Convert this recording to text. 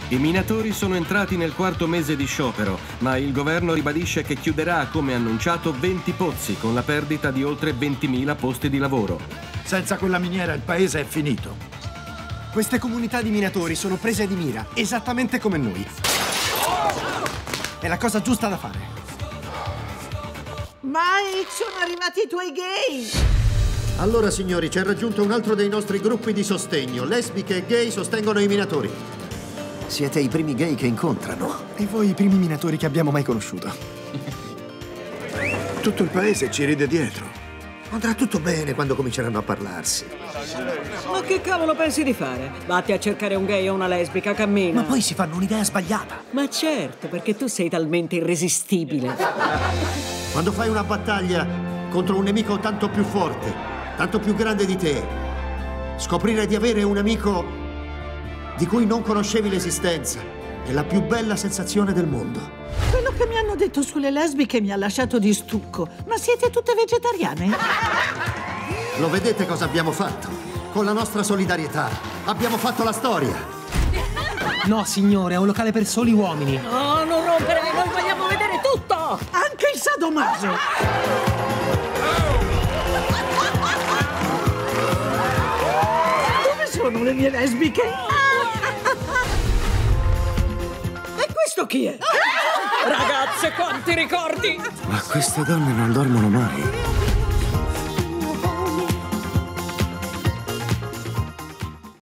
I minatori sono entrati nel quarto mese di sciopero, ma il governo ribadisce che chiuderà, come annunciato, 20 pozzi, con la perdita di oltre 20.000 posti di lavoro. Senza quella miniera il paese è finito. Queste comunità di minatori sono prese di mira, esattamente come noi. È la cosa giusta da fare. Mike, sono arrivati i tuoi gay! Allora, signori, c'è raggiunto un altro dei nostri gruppi di sostegno. Lesbiche e gay sostengono i minatori. Siete i primi gay che incontrano. E voi i primi minatori che abbiamo mai conosciuto. Tutto il paese ci ride dietro. Andrà tutto bene quando cominceranno a parlarsi. Ma che cavolo pensi di fare? Vatti a cercare un gay o una lesbica, cammina. Ma poi si fanno un'idea sbagliata. Ma certo, perché tu sei talmente irresistibile. Quando fai una battaglia contro un nemico tanto più forte, tanto più grande di te, scoprire di avere un amico di cui non conoscevi l'esistenza è la più bella sensazione del mondo. Quello che mi hanno detto sulle lesbiche mi ha lasciato di stucco. Ma siete tutte vegetariane? Lo vedete cosa abbiamo fatto? Con la nostra solidarietà abbiamo fatto la storia. No, signore, è un locale per soli uomini. No, non rompere, noi vogliamo vedere tutto! Anche il sadomaso! Dove sono le mie lesbiche? E questo chi è? Ragazze, quanti ricordi! Ma queste donne non dormono mai.